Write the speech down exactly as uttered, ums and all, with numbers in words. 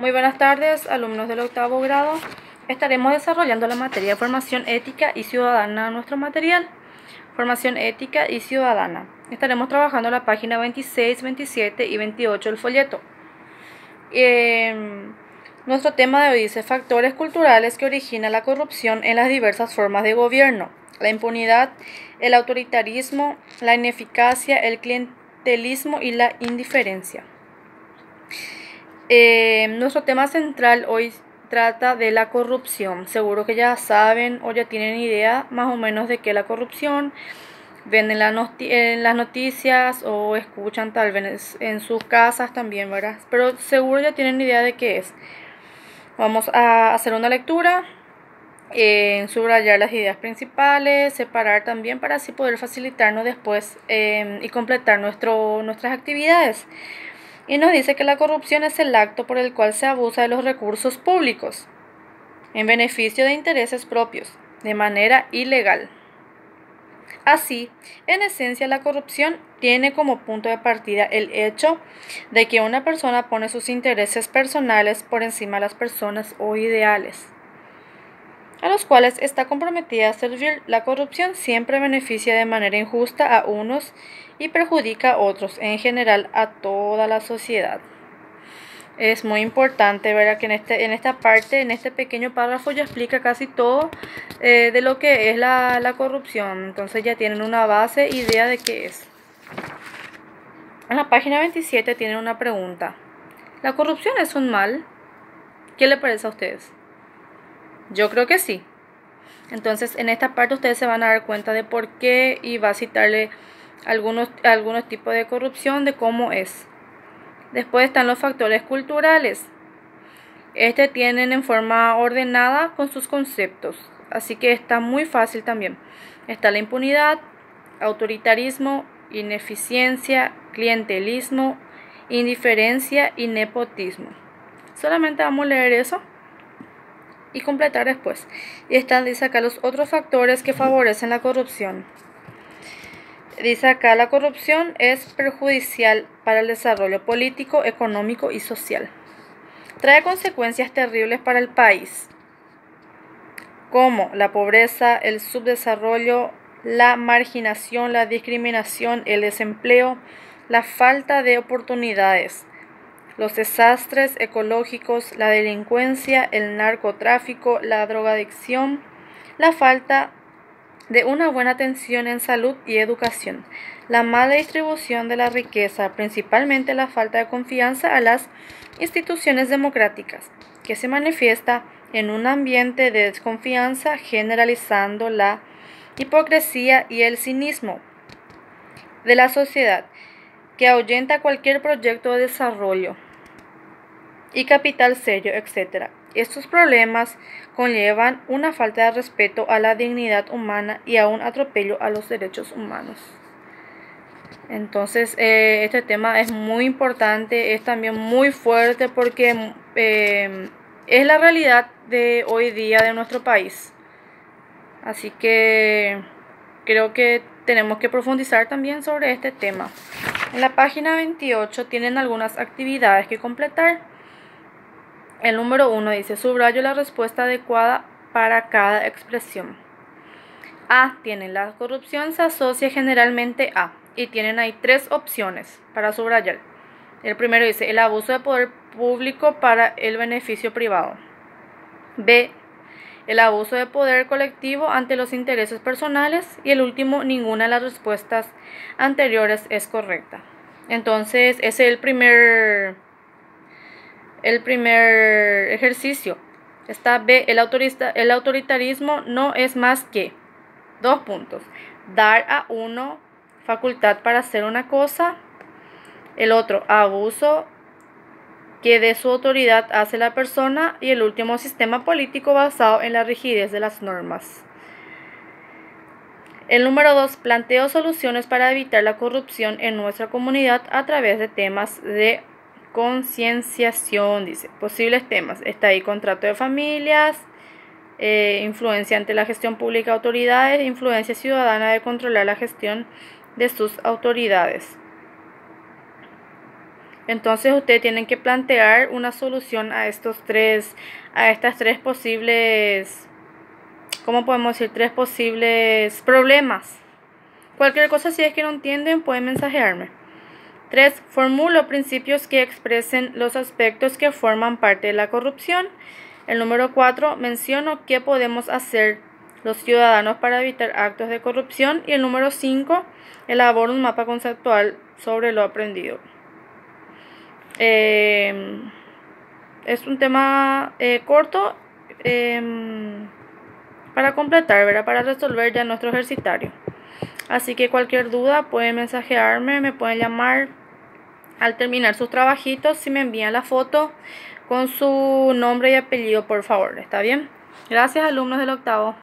Muy buenas tardes, alumnos del octavo grado. Estaremos desarrollando la materia de formación ética y ciudadana, nuestro material. Formación ética y ciudadana. Estaremos trabajando la página veintiséis, veintisiete y veintiocho del folleto. Eh, nuestro tema de hoy dice factores culturales que originan la corrupción en las diversas formas de gobierno. La impunidad, el autoritarismo, la ineficacia, el clientelismo y la indiferencia. Eh, nuestro tema central hoy trata de la corrupción. Seguro que ya saben o ya tienen idea más o menos de qué es la corrupción. Ven en, la noti en las noticias o escuchan tal vez en sus casas también, ¿verdad? Pero seguro ya tienen idea de qué es. Vamos a hacer una lectura, eh, subrayar las ideas principales, separar también para así poder facilitarnos después eh, y completar nuestro, nuestras actividades. Y nos dice que la corrupción es el acto por el cual se abusa de los recursos públicos en beneficio de intereses propios, de manera ilegal. Así, en esencia, la corrupción tiene como punto de partida el hecho de que una persona pone sus intereses personales por encima de las personas o ideales a los cuales está comprometida a servir. La corrupción siempre beneficia de manera injusta a unos y perjudica a otros, en general a toda la sociedad. Es muy importante ver que en, este, en esta parte, en este pequeño párrafo, ya explica casi todo eh, de lo que es la, la corrupción. Entonces ya tienen una base, idea de qué es. En la página veintisiete tienen una pregunta. ¿La corrupción es un mal? ¿Qué le parece a ustedes? Yo creo que sí. Entonces en esta parte ustedes se van a dar cuenta de por qué y va a citarle algunos, algunos tipos de corrupción, de cómo es. Después están los factores culturales. Este tienen en forma ordenada con sus conceptos, así que está muy fácil también. Está la impunidad, autoritarismo, ineficiencia, clientelismo, indiferencia y nepotismo. Solamente vamos a leer eso y completar después. Y están, dice acá, los otros factores que favorecen la corrupción. Dice acá, la corrupción es perjudicial para el desarrollo político, económico y social. Trae consecuencias terribles para el país, como la pobreza, el subdesarrollo, la marginación, la discriminación, el desempleo, la falta de oportunidades, los desastres ecológicos, la delincuencia, el narcotráfico, la drogadicción, la falta de una buena atención en salud y educación, la mala distribución de la riqueza, principalmente la falta de confianza a las instituciones democráticas, que se manifiesta en un ambiente de desconfianza, generalizando la hipocresía y el cinismo de la sociedad, que ahuyenta cualquier proyecto de desarrollo y capital serio, etcétera. Estos problemas conllevan una falta de respeto a la dignidad humana y a un atropello a los derechos humanos. Entonces, eh, este tema es muy importante, es también muy fuerte porque eh, es la realidad de hoy día de nuestro país. Así que creo que tenemos que profundizar también sobre este tema. En la página veintiocho tienen algunas actividades que completar. El número uno dice, subrayo la respuesta adecuada para cada expresión. A, tienen, la corrupción se asocia generalmente a, y tienen ahí tres opciones para subrayar. El primero dice, el abuso de poder público para el beneficio privado. B, el abuso de poder colectivo ante los intereses personales. Y el último, ninguna de las respuestas anteriores es correcta. Entonces, ese es el primer... El primer ejercicio. Está B, el, autorista, el autoritarismo no es más que, dos puntos, dar a uno facultad para hacer una cosa. El otro, abuso que de su autoridad hace la persona. Y el último, sistema político basado en la rigidez de las normas. El número dos, planteo soluciones para evitar la corrupción en nuestra comunidad a través de temas de concienciación, dice, posibles temas. Está ahí contrato de familias, eh, influencia ante la gestión pública de autoridades, influencia ciudadana de controlar la gestión de sus autoridades. Entonces ustedes tienen que plantear una solución a estos tres, a estas tres posibles, ¿cómo podemos decir? Tres posibles problemas. Cualquier cosa, si es que no entienden, pueden mensajearme. tres. Formulo principios que expresen los aspectos que forman parte de la corrupción. El número cuatro. Menciono qué podemos hacer los ciudadanos para evitar actos de corrupción. Y el número cinco. Elaboro un mapa conceptual sobre lo aprendido. Eh, es un tema eh, corto eh, para completar, ¿verdad? Para resolver ya nuestro ejercitario. Así que cualquier duda pueden mensajearme, me pueden llamar al terminar sus trabajitos. Si me envían la foto con su nombre y apellido, por favor, ¿está bien? Gracias, alumnos del octavo.